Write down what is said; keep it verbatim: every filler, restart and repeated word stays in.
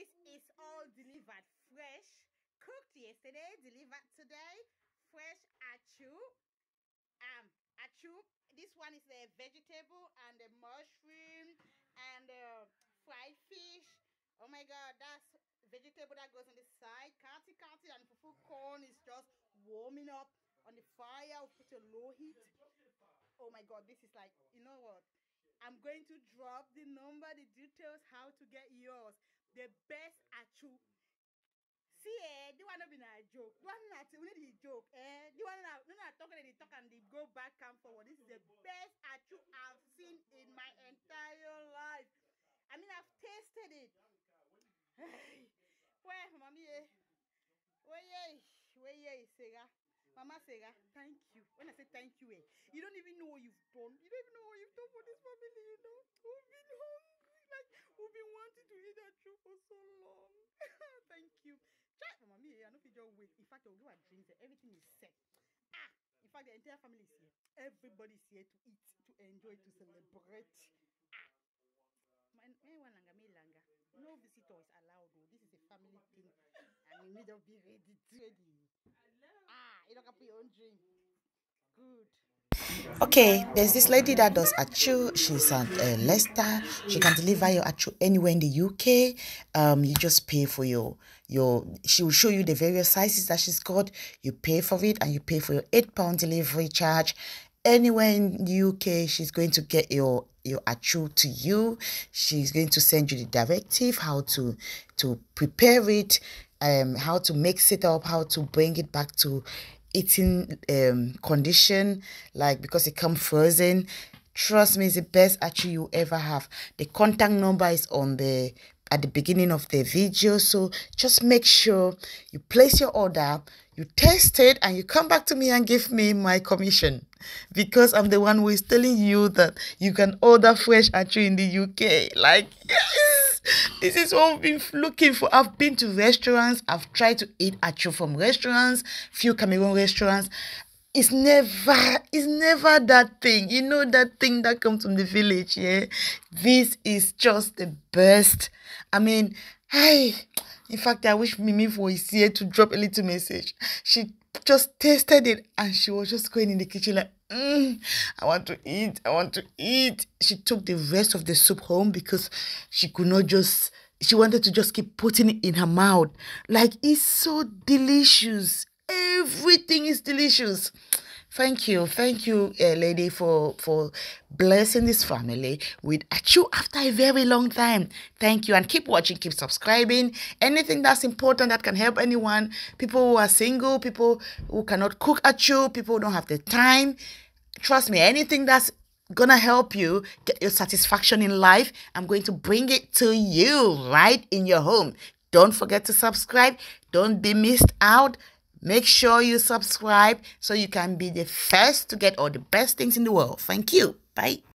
This is all delivered fresh, cooked yesterday, delivered today. Fresh achu. Um, achu. This one is the vegetable and the mushroom and the fried fish. Oh my God, that's vegetable that goes on the side. Kati kati and fufu corn is just warming up on the fire. We put a low heat. Oh my God, this is like, you know what? I'm going to drop the number, the details, how to get yours. The best achu. See, eh, the one not been a joke. The one not we need a joke. Eh, the one not no not talking they talk and they go back and forward. This is the best achu I've seen in my entire life. I mean, I've tasted it. Hey, where, mommy? Eh? Where, yeah, where, yeah, Sega. Mama Sega, thank you. When I say thank you, eh, you don't even know what you've done. You don't even know what you've done for this family, you know. We've been hungry. Like, we've been wanting to eat that show for so long. Thank you. Chat, mommy, I know if you just wait. In fact, I'll give her drinks. Everything is set. Ah, in fact, the entire family is here. Everybody's here to eat, to enjoy, to celebrate. Ah, my my one langa, me langa. No visitor is allowed, though. This is a family thing. And you need to be ready. Ready. Ah, you don't have to put your own drink. Good. Okay, there's this lady that does achu. She's at uh, Leicester. She can deliver your achu anywhere in the U K. Um, you just pay for your your. She will show you the various sizes that she's got. You pay for it, and you pay for your eight pound delivery charge. Anywhere in the U K, she's going to get your your achu to you. She's going to send you the directive how to to prepare it, um, how to mix it up, how to bring it back to eating um condition, like because it come frozen. Trust me, it's the best achu you ever have. The contact number is on the at the beginning of the video, so just make sure you place your order, you test it, and you come back to me and give me my commission, because I'm the one who is telling you that you can order fresh achu in the U K. Like, yes, this is what we've been looking for. I've been to restaurants. I've tried to eat achu from restaurants, few Cameroon restaurants. It's never, it's never that thing. You know, that thing that comes from the village, yeah? This is just the best. I mean, hey, in fact, I wish Mimi was here to drop a little message. She just tasted it and she was just going in the kitchen like, mm, I want to eat, I want to eat. She took the rest of the soup home because she could not just, she wanted to just keep putting it in her mouth. Like, it's so delicious. Everything is delicious. Thank you, thank you, uh, lady, for for blessing this family with achu after a very long time. Thank you, and keep watching, keep subscribing. Anything that's important that can help anyone, people who are single, people who cannot cook achu, people who don't have the time. Trust me, anything that's gonna help you get your satisfaction in life, I'm going to bring it to you right in your home. Don't forget to subscribe. Don't be missed out. Make sure you subscribe so you can be the first to get all the best things in the world. Thank you. Bye.